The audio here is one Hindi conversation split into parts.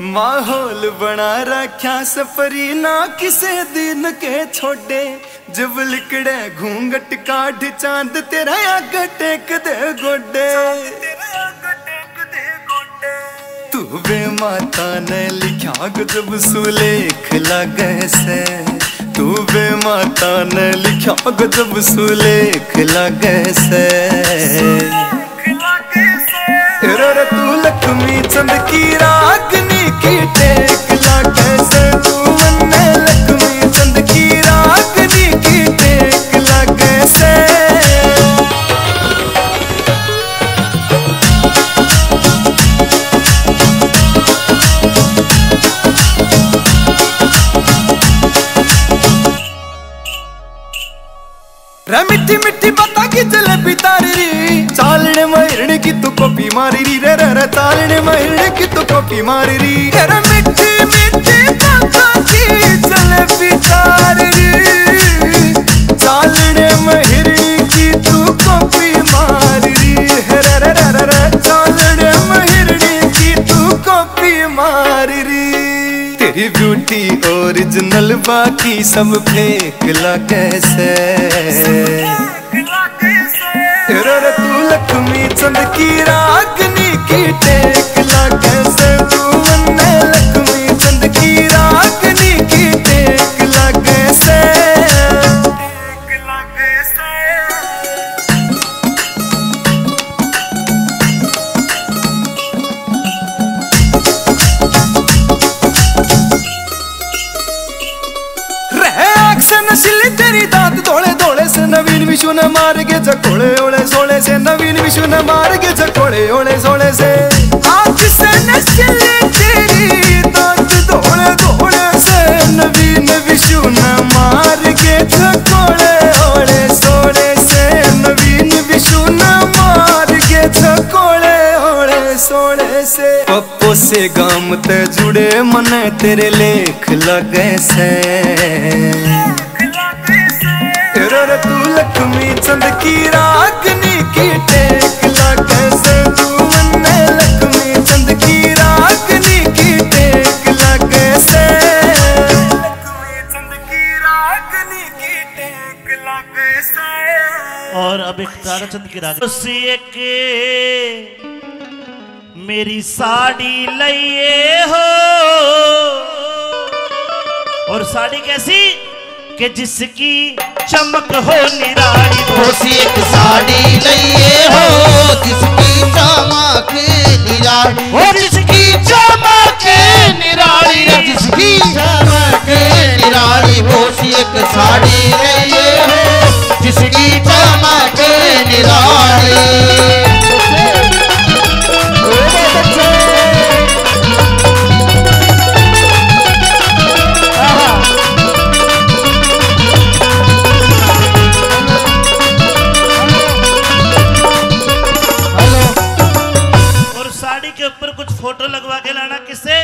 माहौल बना रख्या सफरी ना किसे दिन के छोड़े जब लिकड़े घूंघट काढ़ चांद तेरा आग टेक दे गोडे तू बे माता ने लिखा जब सुलेख लगे से तू बे माता ने लिखा जब सुलेख लगे से तू लक्ष्मी चंद की रागनी की टेक लागे से तू मन्ने लक्ष्मी चंद की रागनी की टेक लागे से रे मिट्टी मिट्टी बता की जलेबी तारी री चालने महिरने की तू कॉपी मारी री रे रे चालने महिरने की तू कॉपी मारी री रे मिट्टी मिट्टी बता की जलेबी तारी री चालने महिरने की तू कॉपी मारी री रे रे रे रे चालने महिरने की तू कॉपी मारी री तेरी ब्यूटी ओरिजिनल बाकी सब फेक लगे से तू लक्ष्मी चंद की रागनी की टेक लागे से तू मन्ने लक्ष्मी चंद की रागनी की टेक लागे से नशीली तेरी दांत धोले धोले से नवीन विशु ने मार के झकोले ओले सोले से नवीन विशु ने मार के झकोले ओले सोले से आँख से नशीली तेरी दांत धोले धोले से नवीन विशु ने मार के झकोले ओले सोले से नवीन विशु ने मार के झकोले ओले सोले से पप्पो से गाम ते जुड़े मने तेरे लेख लगे से तू लक्ष्मी चंद की रागनी की टेक लागे से तू मन्ने लक्ष्मी चंद की रागनी की टेक लागे से लक्ष्मी चंद की रागनी की टेक लागे से। और अब एक ताराचंद की राग के मेरी साड़ी लइए हो और साड़ी कैसी कि जिसकी चमक हो निराली होसी एक साड़ी लइए हो जिसकी चमक निराली हो जिसकी चमक निराली जिसकी चमक निराली होसी एक साड़ी लइए हो जिसकी चमक निराली। फोटो लगवा के लाना किसे?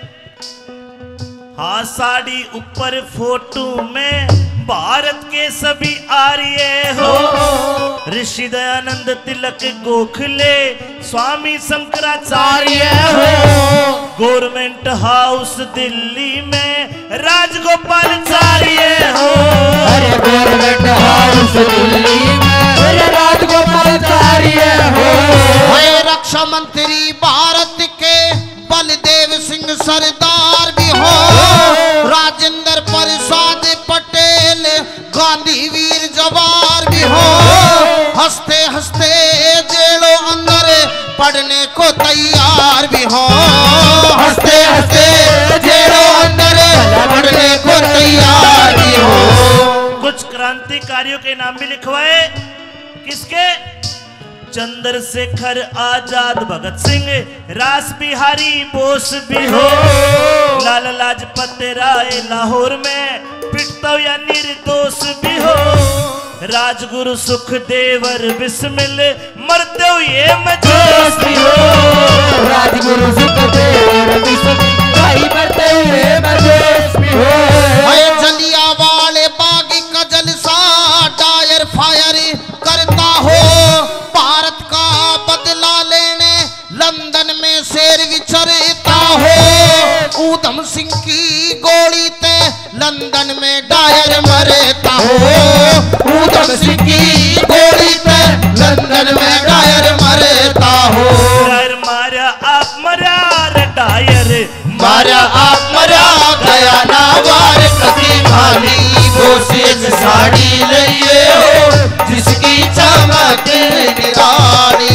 हाँ साड़ी ऊपर फोटो में भारत के सभी आर्य हो ऋषि दयानंद तिलक गोखले स्वामी शंकराचार्य हो गवर्नमेंट हाउस दिल्ली में राजगोपालाचार्य हो अरे गवर्नमेंट हाउस दिल्ली में राजगोपालाचार्य हो रक्षा मंत्री भारत के बलदेव सिंह सरदार भी हो राजेंद्र प्रसाद पटेल गांधी वीर जवार भी हो हंसते हंसते जेलों अंदर पढ़ने को तैयार भी हो हंसते हंसते जेलों अंदर पढ़ने को तैयार भी हो। कुछ क्रांतिकारियों के नाम भी लिखवाए किसके? चंद्रशेखर आजाद भगत सिंह रास बिहारी बोस भी हो लाला लाजपत राय लाहौर में पिटता या निर्दोष भी हो राजगुरु सुखदेवर बिस्मिल मरते हुए मजोस भी हो राजगुरु सुखदेवर बिस्मिल मरते हुए मजोस भी हो। जलियांवाले बाग का जलसा डायर फायर करता हो भारत का बदला लेने लंदन में शेर विचरता हो ऊधम सिंह की गोली ते लंदन में डायर मरता हो। ऊधम सिंह की गोली ते लंदन में डायर मरता हो। डायर मारा आप मरा रे डायर मारा आप मरा गया ना वार कभी खाली वो सेज साड़ी लिए हो जिसकी चमक निराली।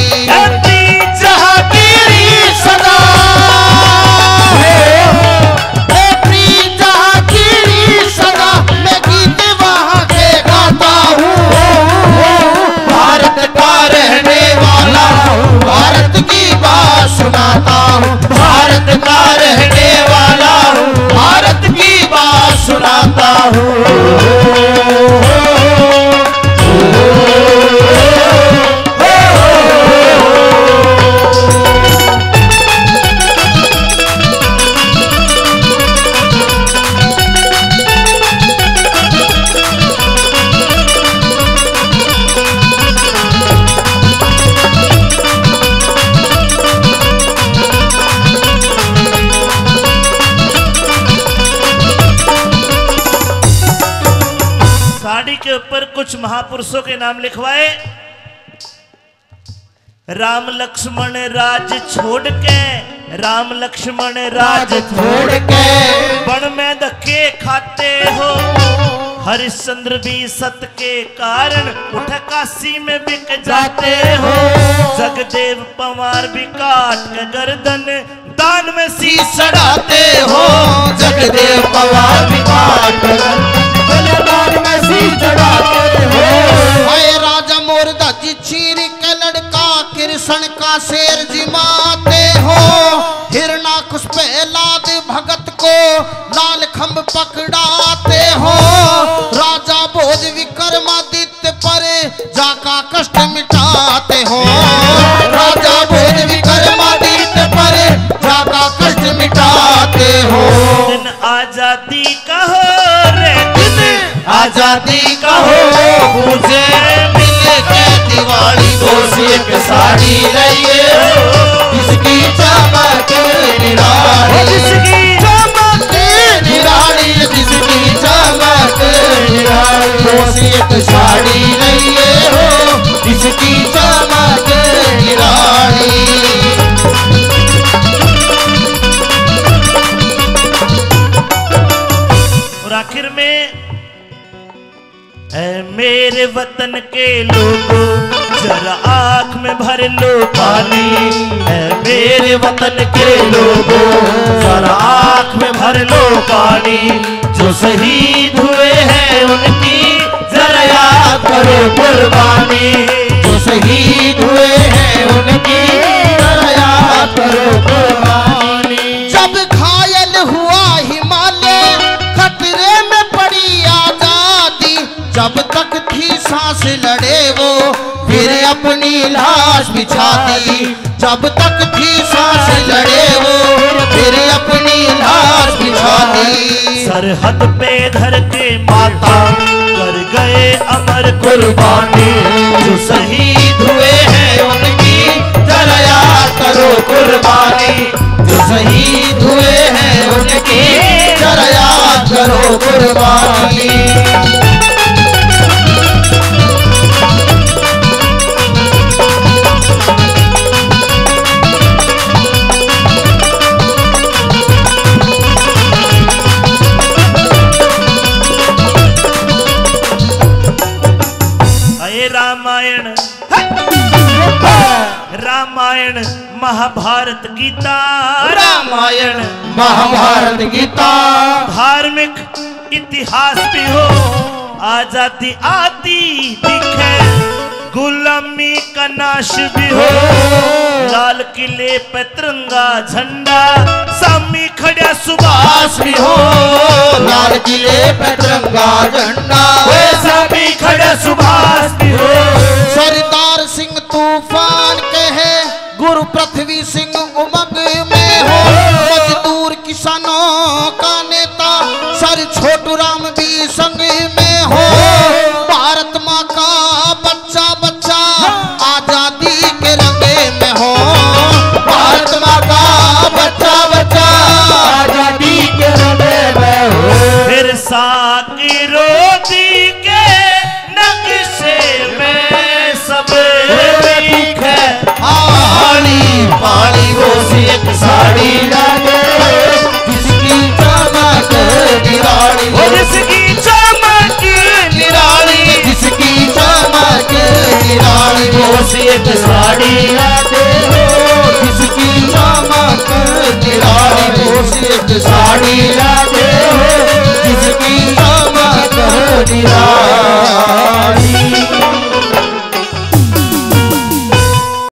सुनाता हूँ भारत का रहने वाला हूँ, भारत की बात सुनाता हूँ। साड़ी के ऊपर कुछ महापुरुषों के नाम लिखवाए। राम लक्ष्मण राज छोड़ के, राम लक्ष्मण राज छोड़ के वन में धक्के खाते हो। हरिश्चंद्र भी सत के कारण उठ काशी में बिक जाते हो। जगदेव पवार भी काट के गर्दन दान में शीश चढ़ाते हो। जगदेव पवार भी काट दान में शीश चढ़ाते हो। राजा मोरदा जी चीर के लड़का कृष्ण का शेर जिमाते हो। हिरणाकुश पहलाद भगत को लाल खंभ पकड़ाते हो। राजा भोज विक्रमादित्य पर जाका कष्ट मिटाते हो। राजा भोज विक्रमादित्य पर जाका कष्ट मिटाते हो। दिन आजादी कहो रे दिन आजादी कहो मुझे मिले के दिवाली दोष एक साड़ी लइए जिसकी चमक निराली। जिसकी चमक निराली, जिसकी चमक निराली दोष एक साड़ी लइए हो जिसकी चमक निराली। और आखिर में ऐ मेरे वतन के लोगों जरा आँख में भर लो पानी। ऐ मेरे वतन के लोगों जरा आँख में भर लो पानी। जो शहीद हुए हैं उनकी जरा याद करो कुर्बानी। जो शहीद हुए हैं उनकी जरा याद करो कुर्बानी। जब घायल हुआ हिमालय खतरे में पड़ी आजादी। जब तक थी सांस लड़े वो फिर अपनी लाश बिछा दी। जब तक थी सांस लड़े वो फिर अपनी लाश बिछा दी। सरहद पे धर के माता कर गए अमर कुर्बानी। जो शहीद हुए हैं उनकी जरा याद करो कुर्बानी। जो शहीद हुए हैं उनकी जरा याद करो कुर्बानी। रामायण रामायण महाभारत गीता। रामायण महाभारत गीता धार्मिक इतिहास भी हो। आजादी आती दिखे गुलामी का नाश भी हो। लाल किले पे तिरंगा झंडा सामी खड़ा सुभाष भी हो। लाल किले पे तिरंगा झंडा सामी खड़ा सुभाष भी हो। सरदार सिंह तूफान कहे गुरु पृथ्वी सिंह उमंग में हो। मजदूर किसानों का नेता सर छोटू राम भी संग में हो। भारत माँ का बच्चा बच्चा आजादी के रंगे में हो। भारत माँ का बच्चा बच्चा की रोटी के नक्शे में सब लिखे। पानी पानी वो सी एक साड़ी